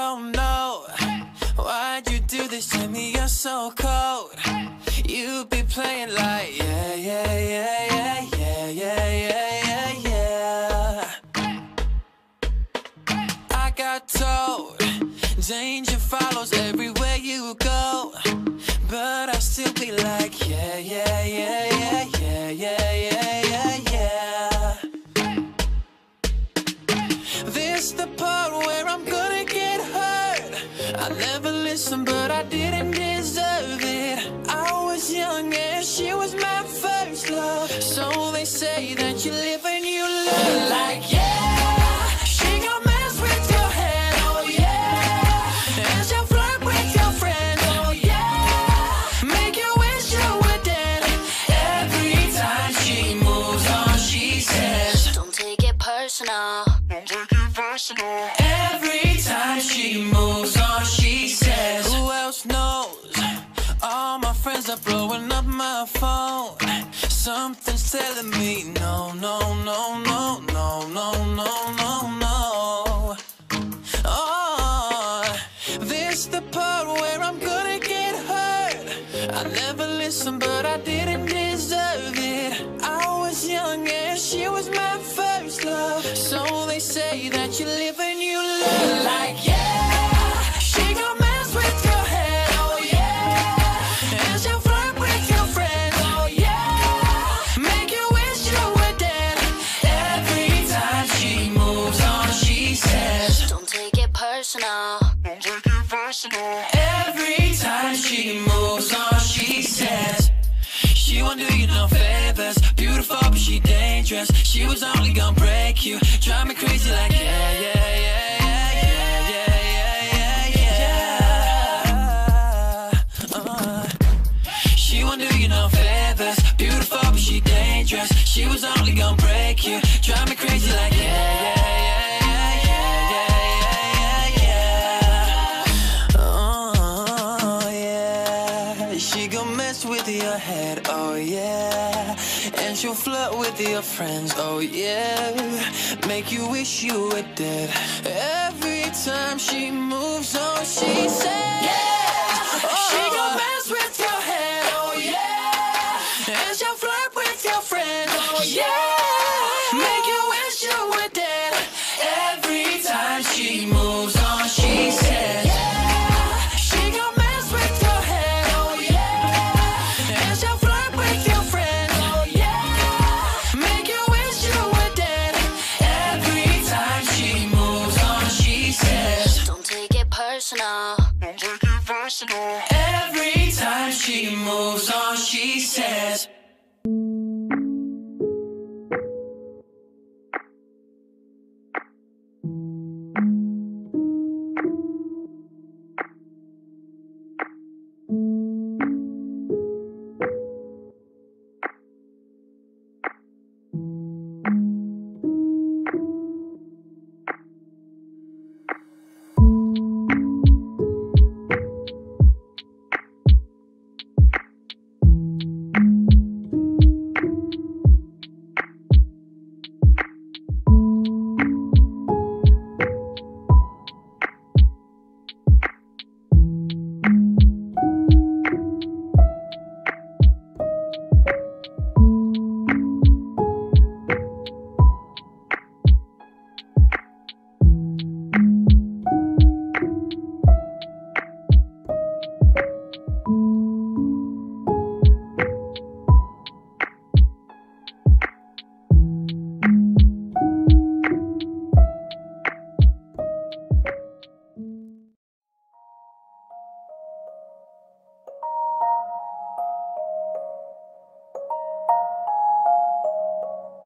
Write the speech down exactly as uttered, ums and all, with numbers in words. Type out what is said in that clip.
don't know why'd you do this to me, you're so cold. You be playing like yeah, yeah, yeah, yeah, yeah, yeah, yeah, yeah, yeah. I got told danger follows everywhere you go, but I still be like yeah, yeah, yeah, yeah, yeah, yeah, yeah, yeah, yeah. This the part where I'm gonna get hurt. I never listened, but I didn't deserve it. I was young and she was my first love. So they say that you live and you learn. Like yeah, she gon' mess with your head, oh yeah. And she'll flirt with your friends, oh yeah. Make you wish you were dead. Every time she moves on, she says, don't take it personal. Don't take it personal. Every time she moves on, she says, who else knows? All my friends are blowing up my phone. Something's telling me no, no, no, no, no, no, no, no, no. Oh, this the part where I'm gonna get hurt. I never listened, but I didn't deserve it. I was young and she was my first love. So they say that you live and you learn. Like yeah, she gon' mess with your head, oh yeah. And she'll flirt with your friends, oh yeah. Make you wish you were dead. Every time she moves on, she says, don't take it personal. don't take it personal. Every time she moves on, she says, she won't do you no favors. Beautiful, but she dangerous. She was only gonna break you. Drive me crazy like yeah, yeah, yeah, yeah, yeah, yeah, yeah, yeah, yeah. Uh, she won't do you no favors. Beautiful, but she dangerous. She was only gonna break you. Drive me crazy like yeah, yeah, yeah, yeah, yeah, yeah, yeah, yeah. Oh yeah, she gon' mess with your head, oh yeah. And she'll flirt with your friends, oh yeah. Make you wish you were dead. Every time she moves on, she says yeah, oh. She gon' mess with your head, oh yeah. And she'll flirt with your friends, oh yeah. Make you wish you were dead. Every time she moves on, she says yeah, she gon' mess with your head, oh yeah. And she'll flirt with your friends, oh yeah. Make you wish you were dead. Every time she moves on, she says, don't take it personal. don't take it personal. Every time she moves on, she says.